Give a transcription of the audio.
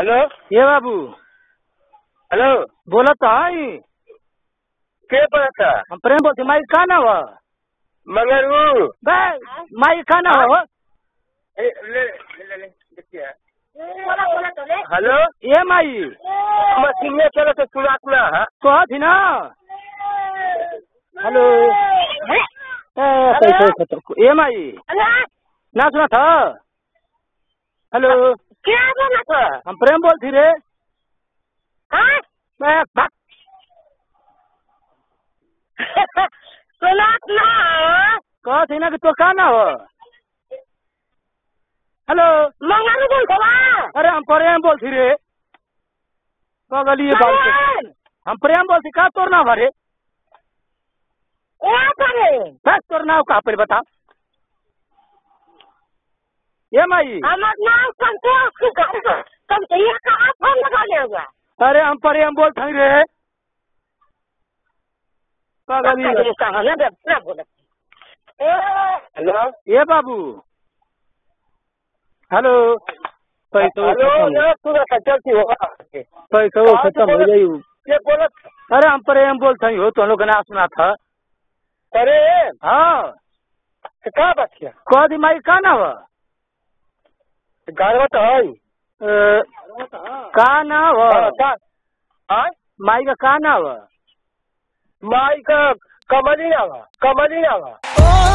Hello ये बाबू hello बोला तो है के पड़ता हम प्रेम बोलते माई का ना हो मगर वो माई का ना हो हेलो ये माई मशीन चलो तो सुना है तो थी ना हेलो ये माई ना सुना था हेलो क्या बोला था? हम प्रेम बोलती रे मैं सुना ना कहा थी ना कि तो का ना हो हेलो मंगल बोल अरे हम प्रेम बोलती रे ये बात हम प्रेम बोलती का तोर ना भरे बस तोर नाम कहाँ पर बता ये माई हमारा नाम संतोष कम चाहिए कहाँ फोन लगा लेगा अरे हम प्रेम बोलते रे हेलो ये बाबू हेलो पैसा चलती होगा पैसा खत्म हो जाये ये बोला अरे हम प्रेम बोलते हो तो हम लोग ना सुना था अरे हाँ कहाँ बात किया कह दी माई का ना हो गाड़वा तो है का ना हो माई का ना हो माई का कमली ना हुआ